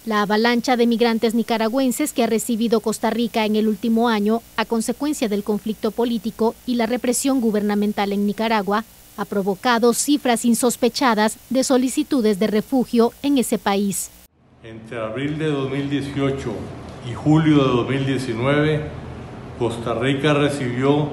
La avalancha de migrantes nicaragüenses que ha recibido Costa Rica en el último año a consecuencia del conflicto político y la represión gubernamental en Nicaragua ha provocado cifras insospechadas de solicitudes de refugio en ese país. Entre abril de 2018 y julio de 2019, Costa Rica recibió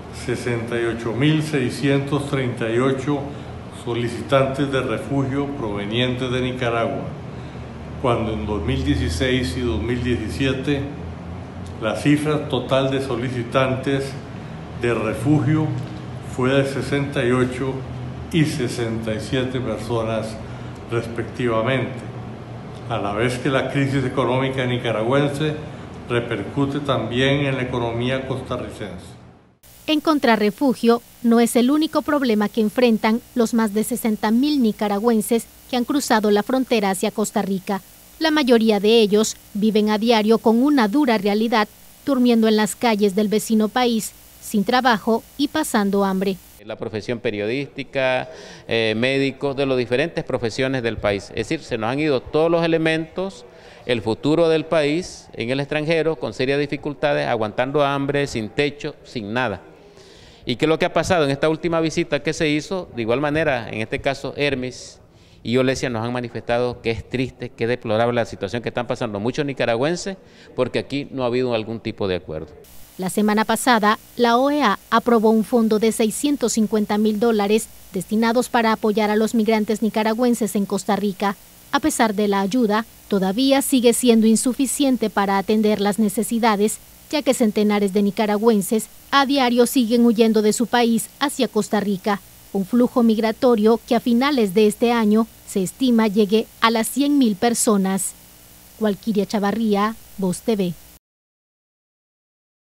68.638 solicitantes de refugio provenientes de Nicaragua, cuando en 2016 y 2017 la cifra total de solicitantes de refugio fue de 68 y 67 personas respectivamente, a la vez que la crisis económica nicaragüense repercute también en la economía costarricense. Encontrar refugio no es el único problema que enfrentan los más de 60.000 nicaragüenses que han cruzado la frontera hacia Costa Rica. La mayoría de ellos viven a diario con una dura realidad, durmiendo en las calles del vecino país, sin trabajo y pasando hambre. La profesión periodística, médicos, de las diferentes profesiones del país. Es decir, se nos han ido todos los elementos, el futuro del país en el extranjero, con serias dificultades, aguantando hambre, sin techo, sin nada. ¿Y qué es lo que ha pasado en esta última visita que se hizo? De igual manera, en este caso, Hermes y Olesia nos han manifestado que es triste, que es deplorable la situación que están pasando muchos nicaragüenses, porque aquí no ha habido algún tipo de acuerdo. La semana pasada, la OEA aprobó un fondo de $650.000 destinados para apoyar a los migrantes nicaragüenses en Costa Rica. A pesar de la ayuda, todavía sigue siendo insuficiente para atender las necesidades, ya que centenares de nicaragüenses a diario siguen huyendo de su país hacia Costa Rica. Un flujo migratorio que a finales de este año se estima llegue a las 100.000 personas. Walkiria Chavarría, Voz TV.